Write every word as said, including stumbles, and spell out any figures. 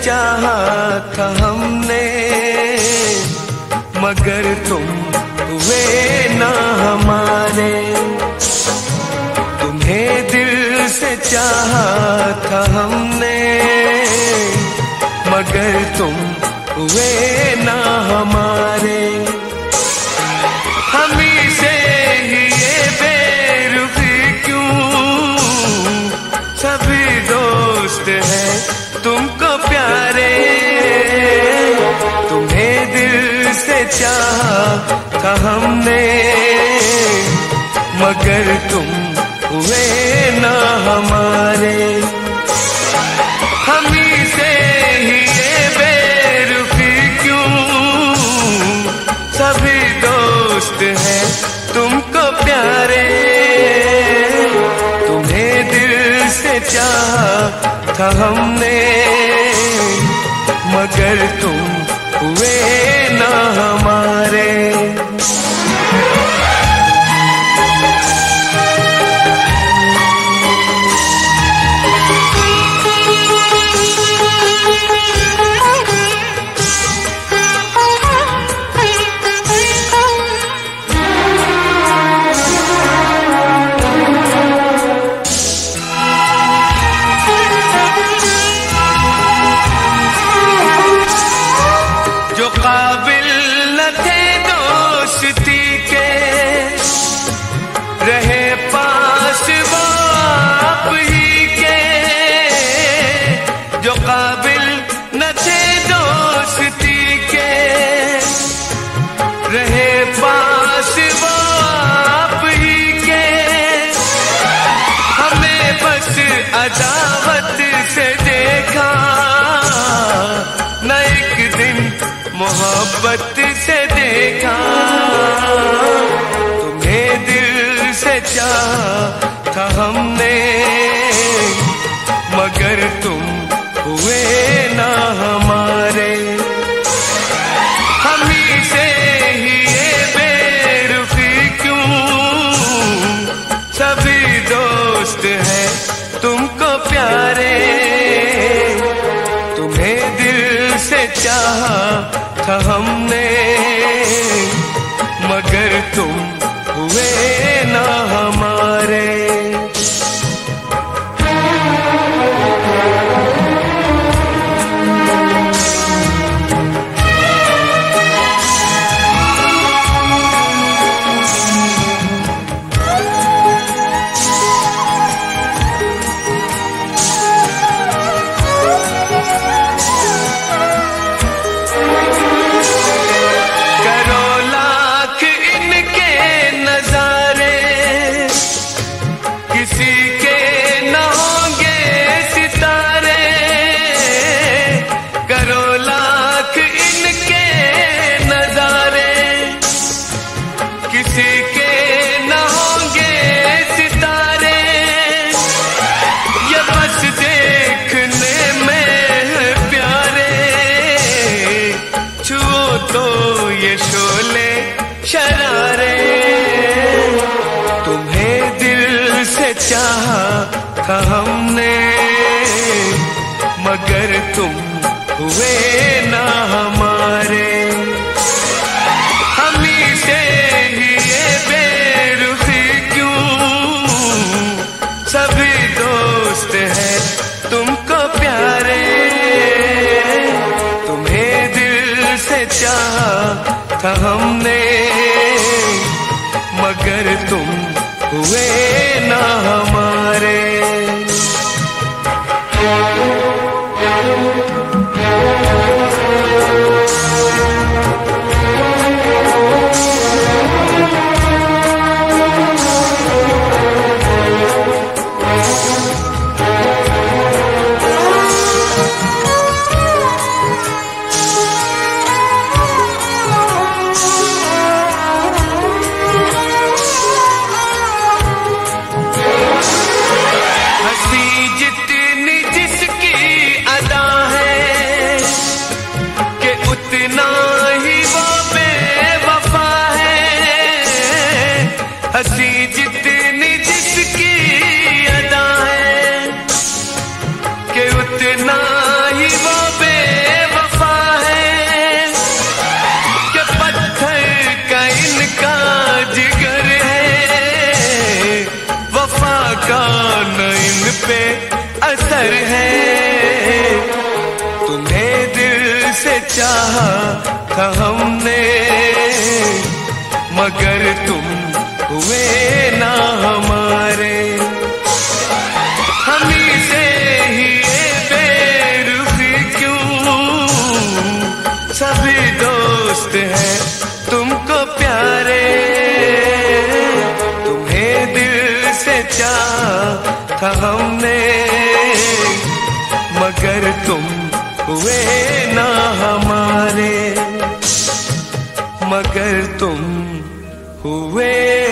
चाहा था हमने, मगर तुम हुए ना हमारे। तुम्हें दिल से चाहा था हमने, मगर तुम हुए ना हमारे। हमी से ही ये बेरुखी क्यों, सभी दोस्त हैं तुमको प्यारे। तुम्हें दिल से चाहा था हमने, मगर तुम हुए ना हमारे। हमी से ही ये बेरुखी क्यों, सभी दोस्त हैं तुमको प्यारे। तुम्हें दिल से चाहा था हमने, मगर तुम हुए ना हमारे। काबिल न थे दोस्ती के, रहे पास वो आप ही के। जो काबिल न थे दोस्ती के, रहे पास वो आप ही के। हमें बस अदावत से देखा, न एक दिन मोहब्बत से देखा। तुम्हें दिल से चाहा था हमने, मगर तुम हुए ना हमारे। हमी से ही ये बेरुखी क्यों, सभी दोस्त हैं तुमको प्यारे। तुम्हें दिल से चाहा था हमने, मगर तुम हुए ना हमारे। तो ये शोले शरारे, तुम्हें दिल से चाहा था हमने, मगर तुम हुए ना हमारे। हमी से ही ये बेरुखी क्यों, सभी दोस्त हैं तुमको प्यारे। तुम्हें दिल से चाहा था हमने, मगर तुम हुए ना हमारे। प्यार है, तुम्हें दिल से चाहा था हमने, मगर तुम हुए ना हमारे। हमी से ही ये बेरुखी क्यों, सभी दोस्त हैं तुमको प्यारे, तुम्हें दिल से चाहा था हमने, मगर तुम हुए ना हमारे, मगर तुम हुए